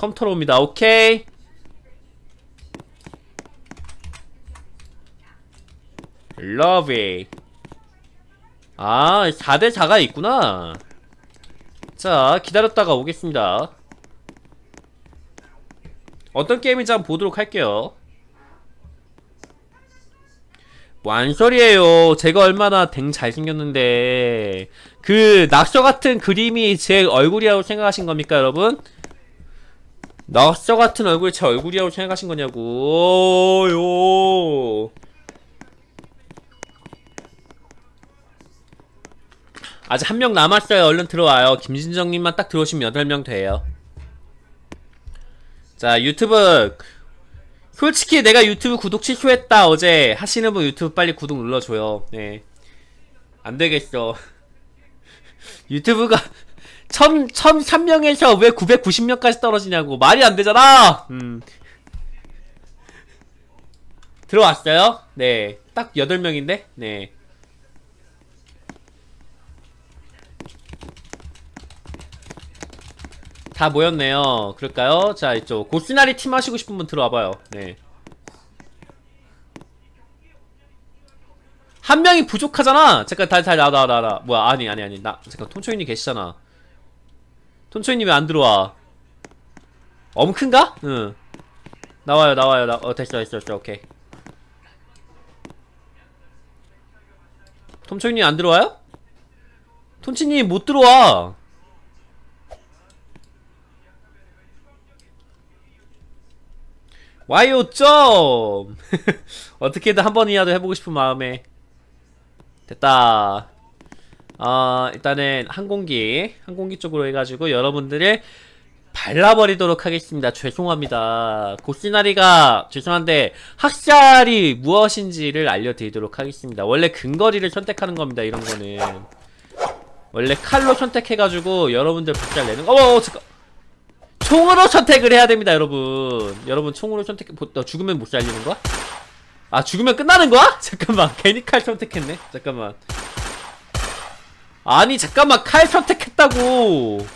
컴퓨터로 옵니다. 오케이. 러비. 아, 4대4가 있구나. 자, 기다렸다가 오겠습니다. 어떤 게임인지 한번 보도록 할게요. 뭔 소리예요. 제가 얼마나 댕 잘생겼는데 그 낙서같은 그림이 제 얼굴이라고 생각하신 겁니까, 여러분? 낙서같은 얼굴이 제 얼굴이라고 생각하신 거냐고. 아직 한 명 남았어요. 얼른 들어와요. 김진정님만 딱 들어오시면 8명 돼요. 자, 유튜브 솔직히 내가 유튜브 구독 취소했다 어제 하시는 분 유튜브 빨리 구독 눌러줘요. 네, 안되겠어. 유튜브가 1003명에서 왜 990명까지 떨어지냐고. 말이 안되잖아. 들어왔어요? 네, 딱 8명인데? 네, 다 모였네요. 그럴까요? 자, 이쪽 고스나리 팀 하시고 싶은 분 들어와봐요. 네, 한 명이 부족하잖아. 잠깐 나 뭐야, 아니 나 잠깐 톰초이님 계시잖아. 톰초이님 왜 안 들어와? 엄큰가? 응, 나와요. 됐어 오케이. 톰초이님 안 들어와요? 톰치님 못 들어와. 와요 좀. 어떻게든 한 번이라도 해보고 싶은 마음에. 됐다. 일단은 항공기 쪽으로 해가지고 여러분들을 발라버리도록 하겠습니다. 죄송합니다. 고시나리가 죄송한데 학살이 무엇인지를 알려드리도록 하겠습니다. 원래 근거리를 선택하는 겁니다. 이런거는 원래 칼로 선택해가지고 여러분들 박살 내는 거. 잠깐, 총으로 선택을 해야 됩니다. 여러분 총으로 선택. 죽으면 못 살리는 거야? 아, 죽으면 끝나는 거야? 잠깐만, 괜히 칼 선택했네. 잠깐만. 아니 잠깐만, 칼 선택했다고.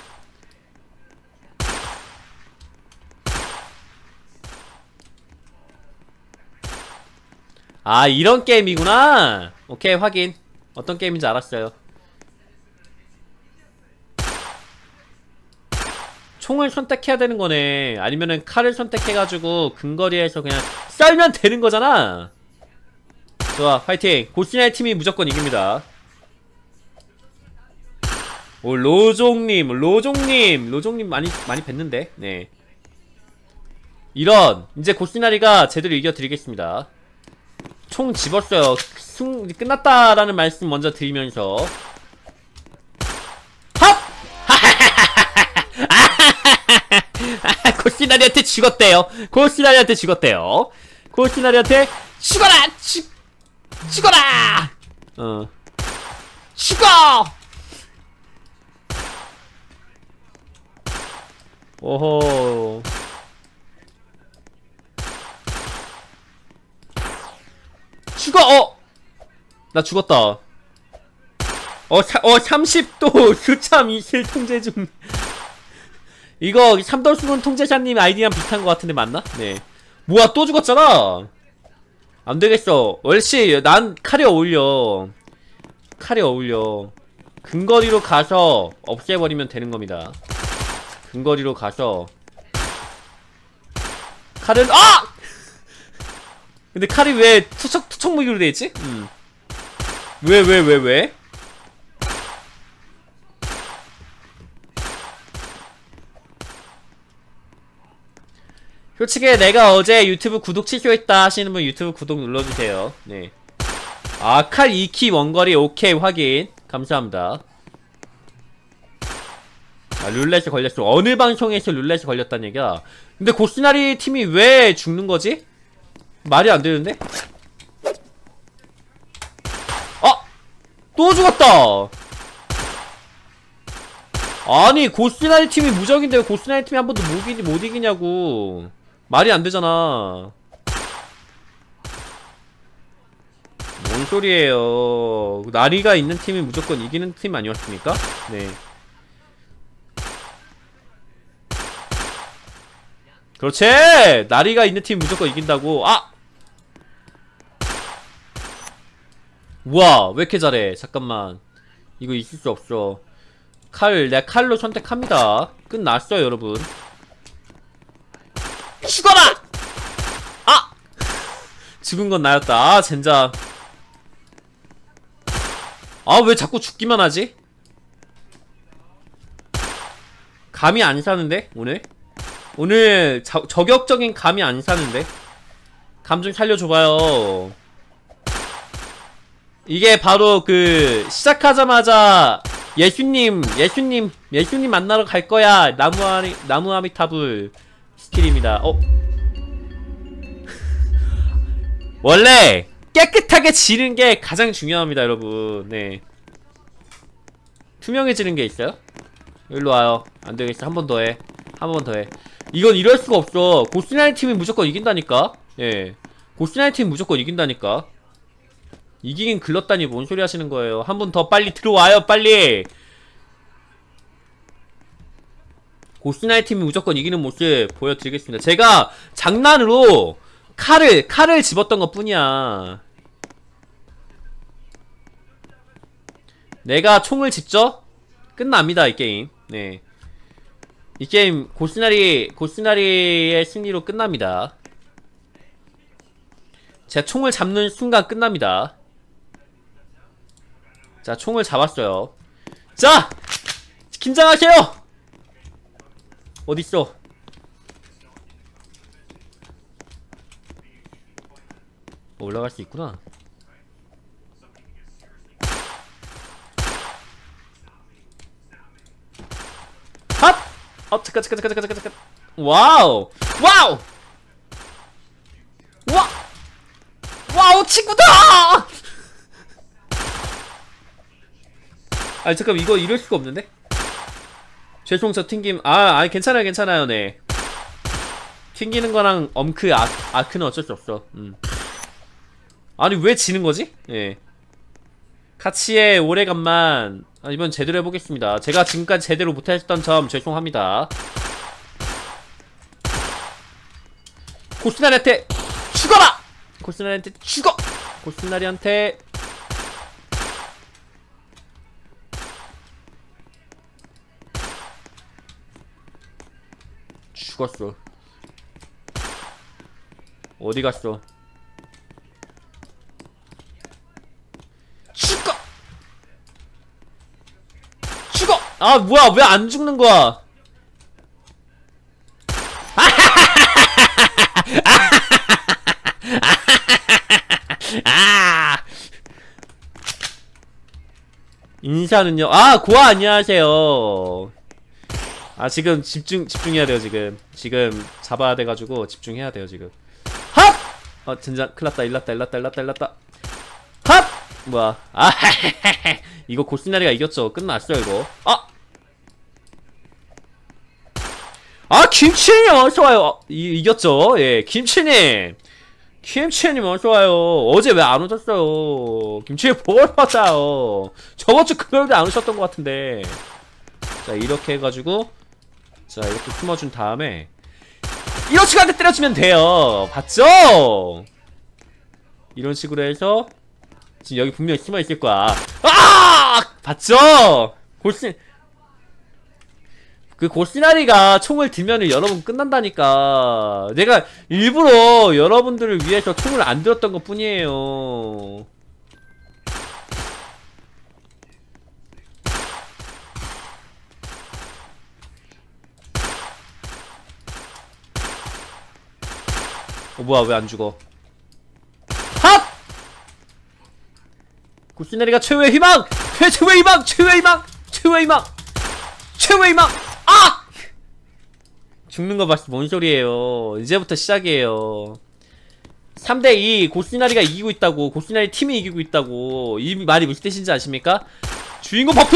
아, 이런 게임이구나. 오케이, 확인. 어떤 게임인지 알았어요. 총을 선택해야 되는 거네. 아니면은 칼을 선택해가지고 근거리에서 그냥 썰면 되는 거잖아. 좋아, 파이팅. 고시나이 팀이 무조건 이깁니다. 오, 로종님 많이 뵀는데. 네, 이런 이제 고시나리가 제대로 이겨드리겠습니다. 총 집었어요. 끝났다라는 말씀 먼저 드리면서 합! 고시나리한테 죽었대요. 고시나리한테 죽어라! 죽어라! 죽어! 오호. 죽어! 나 죽었다. 30도 수참 이실 통제 중. 이거 3돌수군 통제자님 아이디랑 비슷한 것 같은데 맞나? 네. 뭐야, 또 죽었잖아. 안되겠어. 얼씨, 난 칼이 어울려. 근거리로 가서 없애버리면 되는 겁니다. 근거리로 가서 칼은 근데 칼이 왜 투척 무기로 돼있지? 왜? 솔직히 내가 어제 유튜브 구독 취소했다 하시는 분 유튜브 구독 눌러주세요. 네. 아, 칼 2키 원거리 오케이, 확인. 감사합니다. 아, 룰렛이 걸렸어. 어느 방송에서 룰렛이 걸렸다는 얘기야. 근데 고스나리 팀이 왜 죽는거지? 말이 안되는데? 또 죽었다! 아니, 고스나리 팀이 무적인데 왜 고스나리 팀이 한 번도 못 이기냐고. 말이 안되잖아. 뭔 소리예요. 나리가 있는 팀이 무조건 이기는 팀 아니었습니까? 네. 그렇지! 나리가 있는 팀 무조건 이긴다고. 아! 우와, 왜 이렇게 잘해? 잠깐만. 이거 있을 수 없어. 내가 칼로 선택합니다. 끝났어요, 여러분. 죽어라! 아! 죽은 건 나였다. 아, 젠장. 아, 왜 자꾸 죽기만 하지? 감이 안 사는데? 오늘 저격적인 감이 안 사는데? 감 좀 살려줘봐요. 이게 바로 그 시작하자마자 예수님 만나러 갈 거야. 나무 아미타불 스킬입니다. 원래 깨끗하게 지는 게 가장 중요합니다, 여러분. 네. 투명해지는 게 있어요? 일로 와요. 안 되겠어. 한 번 더 해. 한 번 더 해. 이건 이럴 수가 없어. 고스나이 팀이 무조건 이긴다니까? 예. 고스나이 팀 무조건 이긴다니까? 이기긴 글렀다니 뭔 소리 하시는 거예요. 한 번 더 빨리 들어와요, 빨리! 고스나이 팀이 무조건 이기는 모습 보여드리겠습니다. 제가 장난으로 칼을 집었던 것 뿐이야. 내가 총을 집죠? 끝납니다, 이 게임. 네. 이 게임 고스나리의 승리로 끝납니다. 제가 총을 잡는 순간 끝납니다. 자, 총을 잡았어요. 자! 긴장하세요! 어딨어? 올라갈 수 있구나. 핫! 잠깐. 와우! 와우, 친구다! 아니, 잠깐, 이거 이럴 수가 없는데? 죄송, 저 튕김. 아니, 괜찮아요, 네. 튕기는 거랑 아크는 어쩔 수 없어. 아니, 왜 지는 거지? 예. 카치의 오래간만. 이번 제대로 해보겠습니다. 제가 지금까지 제대로 못했던 점 죄송합니다. 고스나리한테 죽어라! 고스나리한테 죽어! 고스나리한테 죽었어. 어디 갔어? 죽어! 아, 뭐야, 왜 안 죽는 거야? 인사는요? 고아 안녕하세요. 지금 집중해야 돼요, 지금 잡아야 돼가지고 집중해야 돼요, 지금. 핫! 젠장, 큰일났다, 일났다. 핫! 뭐야. 이거 고스나리가 이겼죠. 끝났어요, 이거. 김치님 어서와요. 이겼죠. 예, 김치님 어서와요. 어제 왜 안 오셨어요? 김치님 뭘 받아요. 저번주 금요일에 안 오셨던 것 같은데. 자, 이렇게 해가지고, 자, 이렇게 숨어준 다음에 이런 식으로 때려주면 돼요. 봤죠? 이런 식으로 해서 지금 여기 분명히 숨어있을 거야. 봤죠? 고스나리가 총을 들면은 여러분 끝난다니까. 내가 일부러 여러분들을 위해서 총을 안 들었던 것 뿐이에요. 뭐야, 왜 안 죽어? 핫! 고스나리가 최후의 희망! 최후의 희망! 죽는 거 봤어. 뭔 소리예요. 이제부터 시작이에요. 3대2 고스나리가 이기고 있다고. 고스나리 팀이 이기고 있다고. 이 말이 무슨 뜻인지 아십니까? 주인공 버프!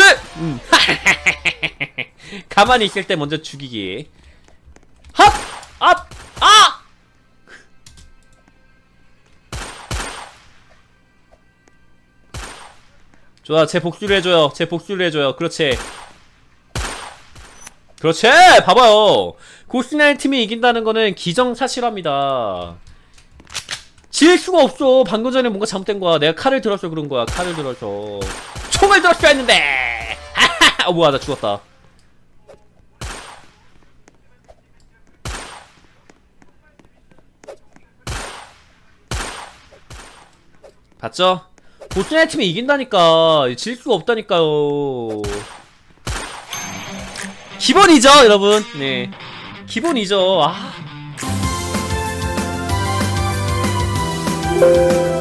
가만히 있을 때 먼저 죽이기. 핫! 좋아, 제 복수를 해줘요. 그렇지. 그렇지! 봐봐요. 고스나이 팀이 이긴다는 거는 기정사실합니다. 질 수가 없어. 방금 전에 뭔가 잘못된 거야. 내가 칼을 들어서 그런 거야. 칼을 들어서. 총을 들었어야 했는데! 하하하! 뭐야, 나 죽었다. 봤죠? 고스나이 팀이 이긴다니까. 질 수가 없다니까요. 기본이죠, 여러분. 네. 기본이죠. 아.